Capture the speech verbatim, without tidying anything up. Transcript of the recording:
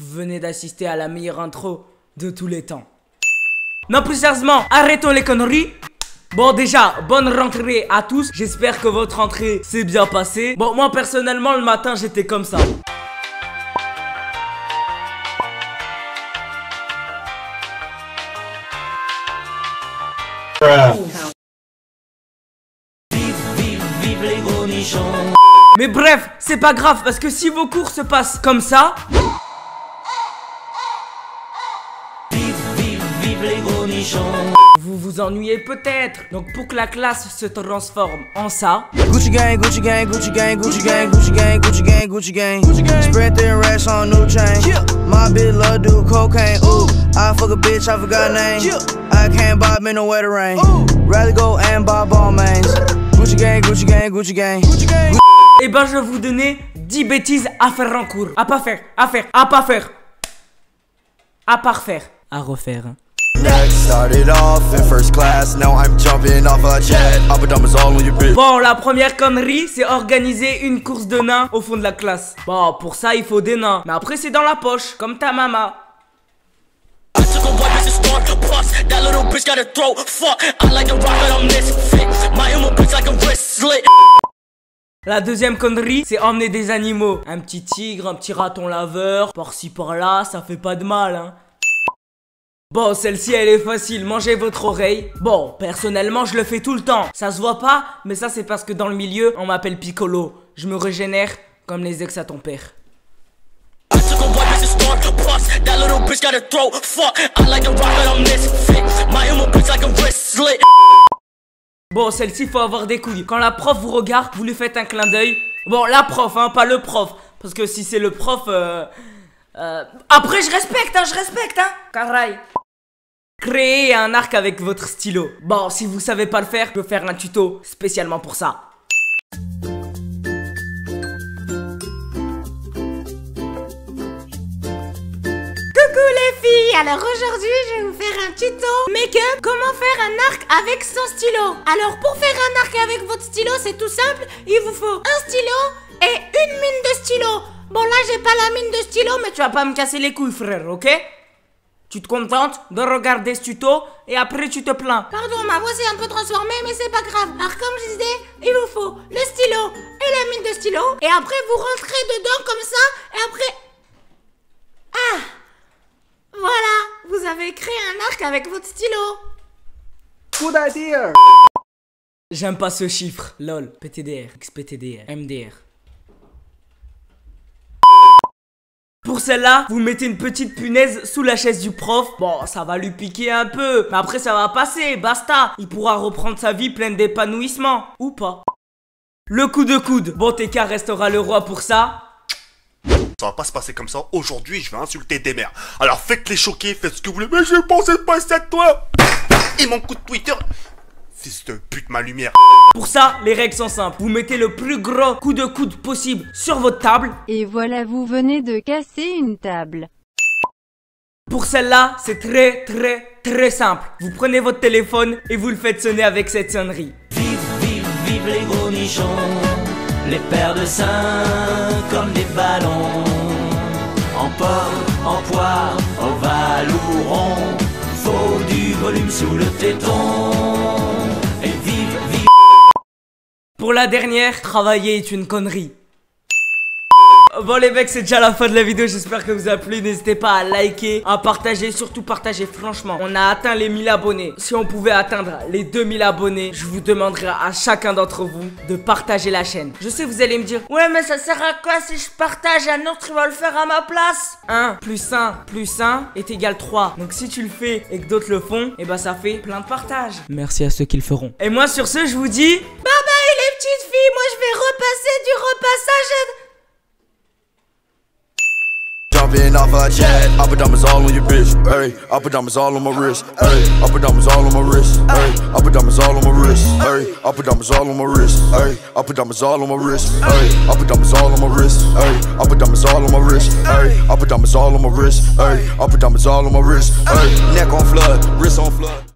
Vous venez d'assister à la meilleure intro de tous les temps. Non, plus sérieusement, arrêtons les conneries. Bon, déjà, bonne rentrée à tous. J'espère que votre rentrée s'est bien passée. Bon, moi personnellement, le matin, j'étais comme ça. Mais bref, c'est pas grave parce que si vos cours se passent comme ça, vous vous ennuyez peut-être. Donc pour que la classe se transforme en ça, Gucci gang, Gucci gang, Gucci gang, Gucci gang, Gucci gang, Gucci gang, Gucci gang, Gucci gang. Spread thin racks on new chain. My bitch love do cocaine. Ooh, I fuck a bitch, I forgot name. I can't buy me no wetter rain. Rather go and buy ball mains. Gucci gang, Gucci gang, Gucci gang, Gucci gang. et ben je vais vous donner dix bêtises à faire en cours. À pas faire, à faire, à pas faire. À pas refaire, à refaire. Started off in first class, now I'm jumping off a jet. Up and down all on your bitch. Bon, la première connerie, c'est organiser une course de nains au fond de la classe. Bon, pour ça, il faut des nains. Mais après, c'est dans la poche, comme ta maman. La deuxième connerie, c'est emmener des animaux. Un petit tigre, un petit raton laveur, par-ci par-là, ça fait pas de mal, hein. Bon, celle-ci, elle est facile, mangez votre oreille. Bon, personnellement, je le fais tout le temps. Ça se voit pas, mais ça, c'est parce que dans le milieu, on m'appelle Piccolo. Je me régénère comme les ex à ton père. Bon, celle-ci, faut avoir des couilles. Quand la prof vous regarde, vous lui faites un clin d'œil. Bon, la prof, hein, pas le prof. Parce que si c'est le prof... Euh... Euh, après je respecte hein, je respecte hein. Caray. Créez un arc avec votre stylo. Bon, si vous savez pas le faire, je peux faire un tuto spécialement pour ça. Coucou les filles, alors aujourd'hui je vais vous faire un tuto make-up. Comment faire un arc avec son stylo. Alors pour faire un arc avec votre stylo, c'est tout simple. Il vous faut un stylo et une mine de stylo. Bon là j'ai pas la mine de stylo, mais Tu vas pas me casser les couilles frère, ok? Tu te contentes de regarder ce tuto et après tu te plains. pardon, ma voix s'est un peu transformée, mais c'est pas grave. Alors comme je disais, il vous faut le stylo et la mine de stylo. Et après vous rentrez dedans comme ça. Et après... Ah, voilà, vous avez créé un arc avec votre stylo. Good idea. J'aime pas ce chiffre, lol. P T D R, X P T D R, M D R. Pour celle-là, vous mettez une petite punaise sous la chaise du prof. Bon, ça va lui piquer un peu, mais après ça va passer, basta. Il pourra reprendre sa vie pleine d'épanouissement, ou pas. Le coup de coude. Bon, T K restera le roi pour ça. Ça va pas se passer comme ça. Aujourd'hui, je vais insulter des mères. Alors faites les choquer, faites ce que vous voulez. Mais je pensais pas ça de toi. Et mon coup de Twitter. Fils de pute, ma lumière. Pour ça, les règles sont simples. Vous mettez le plus gros coup de coude possible sur votre table. Et voilà, vous venez de casser une table. Pour celle-là, c'est très très très simple. Vous prenez votre téléphone et vous le faites sonner avec cette sonnerie. Vive, vive, vive les gros nichons, les paires de seins comme des ballons. En pomme, en poire, ovale ou rond, faut du volume sous le téton. Et vive, vive. Pour la dernière, travailler est une connerie. Bon les mecs, c'est déjà la fin de la vidéo, j'espère que vous a plu. N'hésitez pas à liker, à partager, surtout partager. Franchement, on a atteint les mille abonnés. Si on pouvait atteindre les deux mille abonnés, je vous demanderai à chacun d'entre vous de partager la chaîne. Je sais, vous allez me dire, ouais mais ça sert à quoi si je partage, un autre il va le faire à ma place. Un plus un plus un est égal trois. Donc si tu le fais et que d'autres le font, et bah ça fait plein de partages. Merci à ceux qui le feront. Et moi sur ce, je vous dis, Bye bye les petites filles, moi je vais repasser du repassage. Jumping off a jet. Up and down all on your bitch. Hey, up and down all on my wrist. Hey, up and down all on my wrist. Hey, up and down all on my wrist. Hey, up and down all on my wrist. Hey, up and down all on my wrist. Hey, up and down all on my wrist. Hey, up and down all on my wrist. Hey, up and down all on my wrist. Hey, up and down all on my wrist. Hey, neck on flood, wrist on flood.